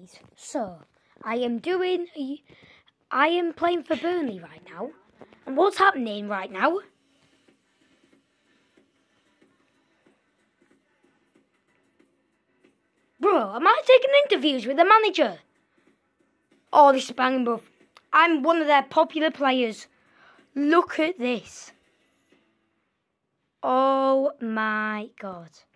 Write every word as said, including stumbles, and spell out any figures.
guys, so I am doing, I am playing for Burnley right now, and what's happening right now? Bro, am I taking interviews with the manager? Oh, this is banging, bro. I'm one of their popular players. Look at this. Oh my God.